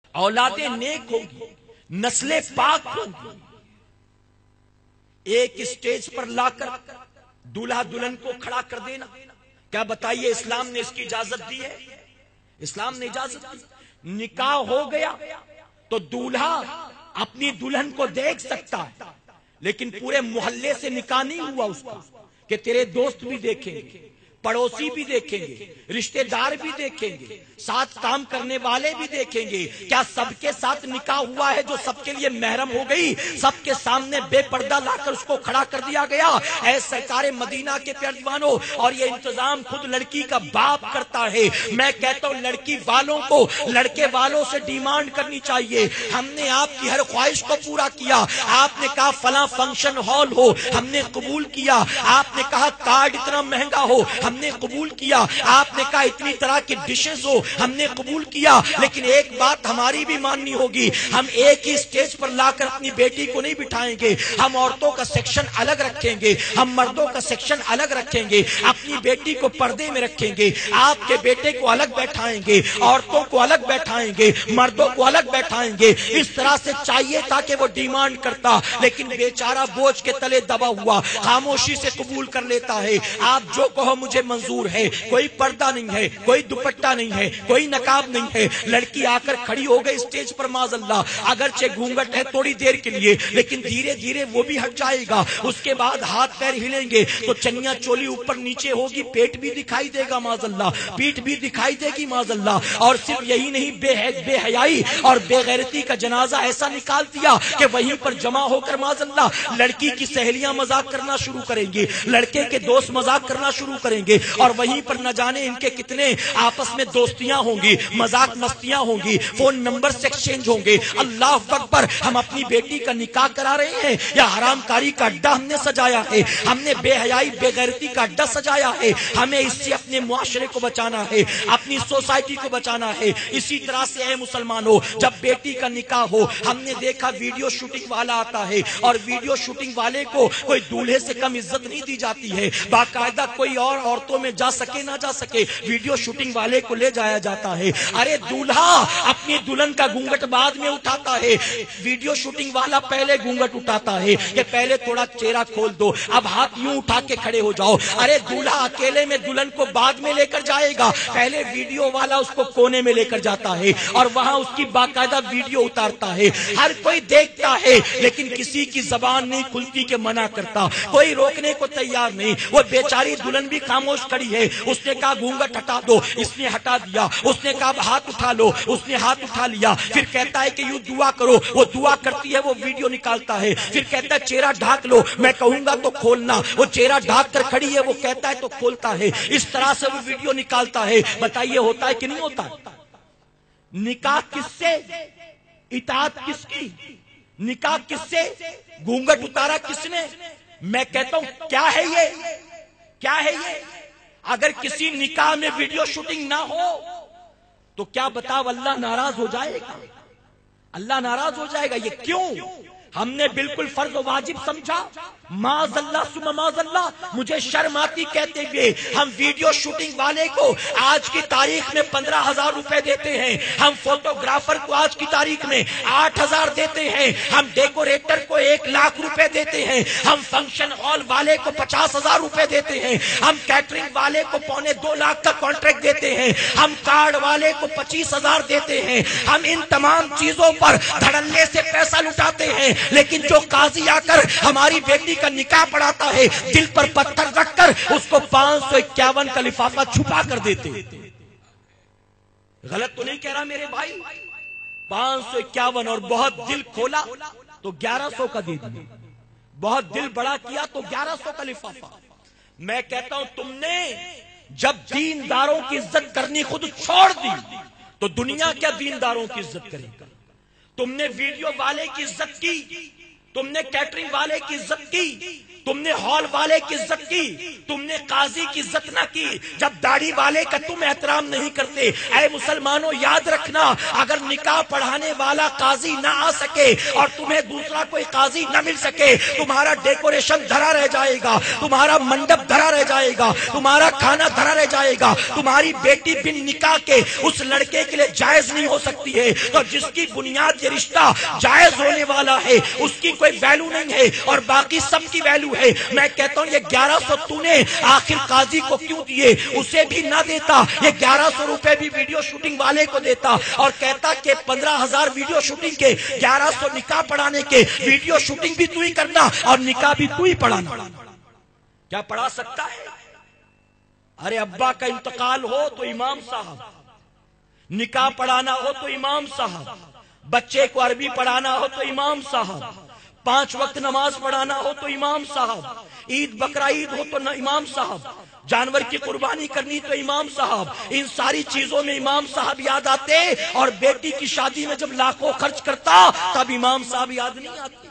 اولادیں نیک ہوگی، نسلیں پاک ہوگی. ایک اسٹیج پر لا کر دولہا دلہن کو کھڑا کر دینا، کیا بتائیے اسلام نے اس کی اجازت دی ہے؟ اسلام نے اجازت دی. نکاح ہو گیا تو دولہا اپنی دلہن کو دیکھ سکتا ہے، لیکن پورے محلے سے نکاح نہیں ہوا اس کا کہ تیرے دوست بھی دیکھیں گے، پڑوسی بھی دیکھیں گے، رشتہ دار بھی دیکھیں گے، ساتھ کام کرنے والے بھی دیکھیں گے. کیا سب کے ساتھ نکاح ہوا ہے جو سب کے لیے محرم ہو گئی؟ سب کے سامنے بے پردہ لا کر اس کو کھڑا کر دیا گیا. اے سرکار مدینہ کے پیروانوں، اور یہ انتظام خود لڑکی کا باپ کرتا ہے. میں کہتا ہوں لڑکی والوں کو لڑکے والوں سے ڈیمانڈ کرنی چاہیے. ہم نے آپ کی ہر خواہش کو پورا کیا. آپ نے کہا فلاں فنکشن ہال ہو، ہم نے قبول کیا. آپ نے کہا کارڈ اتنا مہنگا ہو، ہم نے قبول کیا. آپ نے کہا اتنی طرح کی ڈشز ہو، ہم نے قبول کیا. لیکن ایک بات ہماری بھی ماننی ہوگی، ہم ایک ہی سٹیج پر لا کر اپنی بیٹی کو نہیں بٹھائیں گے. ہم عورتوں کا سیکشن الگ رکھیں گے، ہم مردوں کا سیکشن الگ رکھیں گے. اپنی بیٹی کو پردے میں رکھیں گے، آپ کے بیٹے کو الگ بیٹھائیں گے، عورتوں کو الگ بیٹھائیں گے، مردوں کو الگ بیٹھائیں گے. اس طرح سے چاہیے تھا کہ وہ ڈیمانڈ کرتا، لیکن بیچارہ بوجھ کے تلے دبا ہوا خاموشی سے قبول کر لیتا ہے. آپ جو کہو مجھے منظور ہے. کوئی پردہ نہیں ہے، کوئی دوپٹہ نہیں ہے، کوئی نقاب نہیں ہے. لڑکی آ کر کھڑی ہو گئی اسٹیج پر، معاذ اللہ اگرچہ گھونگھٹ ہے تھوڑی دیر کے لیے، لیکن دھیرے دھیرے وہ بھی ہٹ جائے گا. اس کے بعد ہاتھ پیر ہلیں گے تو چنیا چولی اوپر نیچے ہوگی، پیٹ بھی دکھائی دے گا معاذ اللہ، پیٹ بھی دکھائی دے گی معاذ اللہ. اور صرف یہی نہیں، بے حیائی اور بے غیرتی کا جنازہ ایسا نکال دیا کہ وہیں پر جمع ہو کر معاذ اللہ لڑکی کی سہیلیاں مذاق کرنا شروع کریں گی، لڑکے کے دوست مذاق کرنا شروع کریں گے، اور وہیں پر نہ جانے ان کے کتنے آپس میں دوستیاں ہوں گی، مذاق مستیاں ہوں گی، فون نمبر سے ایکسچینج ہوں گے. اللہ اکبر. ہم اپنی بیٹی کا نکاح کرا رہے ہیں یا حرام کاری کا اڈا ہم نے سجایا ہے؟ ہم نے بے حیائی بے غیرتی کا اڈا سجایا ہے. ہمیں اس سے اپنے معاشرے کو بچانا ہے، اپنی سوسائٹی کو بچانا ہے. اسی طرح سے اے مسلمانوں، جب بیٹی کا نکاح ہو، ہم نے دیکھا ویڈیو شوٹنگ والا آتا ہے، اور ویڈیو شوٹنگ والے کو کوئی دولہے سے کم عزت نہیں دی جاتی ہے. باقاعدہ کوئی اور عورتوں میں جا سکے نہ جا سکے، ویڈیو شوٹنگ والے کو لے جایا جاتا ہے. ارے دولہا اپنی دلہن کا گھونگھٹ بعد میں اٹھاتا ہے، ویڈیو شوٹنگ والا پہلے گھونگھٹ اٹھاتا ہے کہ پہلے تھوڑا چہرہ کھول دو، اب ہاتھ یوں اٹھا کے کھڑے ہو جاؤ. ارے دولہا اکیلے میں دلہن کو بعد میں لے کر جائے گا، پہلے ویڈیو والا اس کو کونے میں لے کر جاتا ہے اور وہاں اس کی باقاعدہ ویڈیو اتارتا ہے. ہر کوئی دیکھتا ہے، لیکن کسی کی زبان نہیں کھلتی کہ منع کرتا، کوئی روکنے کو تیار نہیں. وہ بیچاری دلہن بھی خاموش کھڑی ہے. اس نے کہا گھونگھٹ ہٹا دو، اس نے ہٹا دیا. اس نے کہا ہاتھ اٹھا لو، اس نے ہاتھ اٹھا لیا. پھر کہتا ہے کہ یوں دعا کرو، وہ دعا کرتی ہے، وہ ویڈیو نکالتا ہے. پھر کہتا ہے چہرہ ڈھانک لو، میں کہوں گا تو کھولنا. وہ چہرہ ڈھانک کر کھڑی ہے، وہ کہتا ہے تو کھولتا ہے. اس طرح سے وہ ویڈیو نکالتا ہے. بتائیے ہوتا ہے کہ نہیں ہوتا؟ نکاح کس سے؟ اطاعت کس کی؟ نکاح کس سے؟ گھونگھٹ اتارا کس نے؟ میں کہتا ہوں کیا ہے یہ؟ کیا ہے یہ؟ اگر کسی نکاح میں ویڈیو شوٹنگ نہ ہو تو کیا بتاؤ اللہ ناراض ہو جائے گا؟ اللہ ناراض ہو جائے گا. یہ کیوں؟ ہم نے بالکل فرض و واجب سمجھا. معاذ اللہ ثم معاذ اللہ، مجھے شرم آتی کہتے ہوئے. ہم ویڈیو شوٹنگ والے کو آج کی تاریخ میں 15,000 روپے دیتے ہیں، ہم فوٹوگرافر کو آج کی تاریخ میں 8,000 دیتے ہیں، ہم ڈیکوریٹر کو 1,00,000 روپے دیتے ہیں، ہم فنکشن ہال والے کو 50,000 روپے دیتے ہیں، ہم کیٹرنگ والے کو 2.25 کا کانٹریکٹ دیتے ہیں، ہم کارڈ والے کو 25,000 دیتے ہیں. ہم ان تمام چیزوں پر دھڑلے سے پیسہ لٹاتے ہیں. لیکن جو قاضی آ کر ہماری بیٹی کا نکاح پڑھاتا ہے، دل پر پتھر رکھ کر اس کو 551 کا لفافہ چھپا کر دیتے. غلط تو نہیں کہہ رہا میرے بھائی؟ 551 اور بہت دل کھولا تو 1100 کا دے دیا، بہت دل بڑا کیا تو 1100 کا لفافہ. میں کہتا ہوں تم نے جب دینداروں کی عزت کرنی خود چھوڑ دی تو دنیا کیا دینداروں کی عزت کرے گا؟ تم نے ویڈیو والے کی عزت کی، تم نے کیٹرنگ والے کی عزت کی، तुमने हॉल वाले की इज्जत की, तुमने काजी की इज्जत ना की, जब दाढ़ी वाले का तुम एहतराम नहीं करते। ऐ मुसलमानों याद रखना, अगर निकाह पढ़ाने वाला काजी ना आ सके और तुम्हें दूसरा कोई काजी ना मिल सके, तुम्हारा डेकोरेशन धरा रह जाएगा, तुम्हारा मंडप धरा रह जाएगा, तुम्हारा खाना धरा रह जाएगा, तुम्हारी बेटी बिन निकाह के उस लड़के के लिए जायज नहीं हो सकती है। तो जिसकी बुनियाद ये रिश्ता जायज होने वाला है उसकी कोई वैल्यू नहीं है और बाकी सबकी वैल्यू है। मैं कहता हूं ये 1100 तूने आखिर काजी को क्यों दिए? उसे भी ना देता, ये 1100 रुपए भी वीडियो शूटिंग वाले को देता और कहता कि 15,000 वीडियो शूटिंग के, 1100 निकाह पढ़ाने के, वीडियो शूटिंग भी तू ही करना और निकाह भी तू ही पढ़ाना। क्या पढ़ा सकता है? अरे अब्बा का इंतकाल हो तो इमाम साहब, निकाह पढ़ाना हो तो इमाम साहब, बच्चे को अरबी पढ़ाना हो तो इमाम साहब, 5 वक्त नमाज पढ़ाना हो तो इमाम साहब, ईद बकरा ईद हो तो इमाम साहब, जानवर की कुर्बानी करनी तो इमाम साहब। इन सारी चीजों में इमाम साहब याद आते और बेटी की शादी में जब लाखों खर्च करता तब इमाम साहब याद नहीं आते।